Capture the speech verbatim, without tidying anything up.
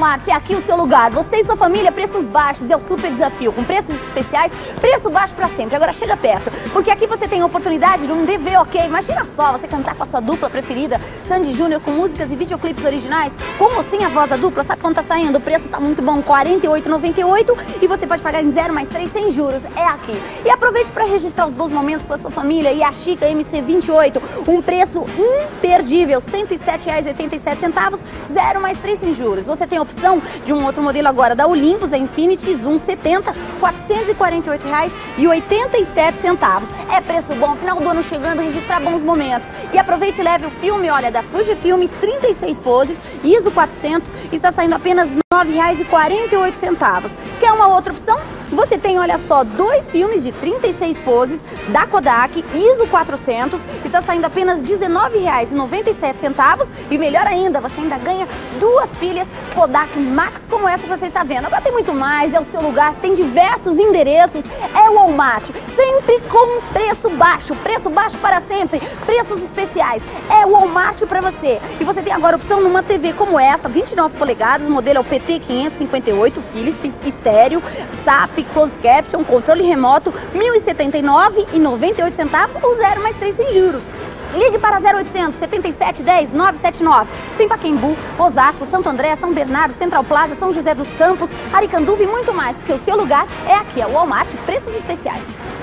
Walmart, é aqui o seu lugar. Você e sua família, preços baixos, é o super desafio. Com preços especiais, preço baixo pra sempre. Agora chega perto, porque aqui você tem a oportunidade de um D V, ok? Imagina só, você cantar com a sua dupla preferida, Sandy Júnior, com músicas e videoclipes originais, com ou sem a voz da dupla. Sabe quanto tá saindo? O preço tá muito bom, quarenta e oito reais e noventa e oito centavos, e você pode pagar em zero mais três sem juros. É aqui. E aproveite para registrar os bons momentos com a sua família. E a Chica M C vinte e oito, um preço imperdível, cento e sete reais e oitenta e sete centavos, zero mais três sem juros. Você tem a opção de um outro modelo agora da Olympus, a Infinity Zoom setenta, quatrocentos e quarenta e oito reais e oitenta e sete centavos. É preço bom, final do ano chegando, registrar bons momentos. E aproveite e leve o filme, olha, da Fujifilm, trinta e seis poses, I S O quatrocentos, está saindo apenas nove reais e quarenta e oito centavos. Quer uma outra opção? Você tem, olha só, dois filmes de trinta e seis poses da Kodak, I S O quatrocentos, está saindo apenas dezenove reais e noventa e sete centavos. E melhor ainda, você ainda ganha duas pilhas Kodak Max como essa que você está vendo. Agora tem muito mais, é o seu lugar, tem diversos endereços, é o Walmart, sempre com preço baixo, preço baixo para sempre, preços especiais, é o Walmart para você. E você tem agora a opção numa T V como essa, vinte e nove polegadas, o modelo é o P T quinhentos e cinquenta e oito, Philips, estéreo, S A P, Closed Caption, controle remoto, mil e setenta e nove reais e noventa e oito centavos ou zero mais três sem juros. Ligue para zero oitocentos, setenta e sete, dez, novecentos e setenta e nove. Tem Pacaembu, Osasco, Santo André, São Bernardo, Central Plaza, São José dos Campos, Aricanduva e muito mais, porque o seu lugar é aqui, é o Walmart, preços especiais.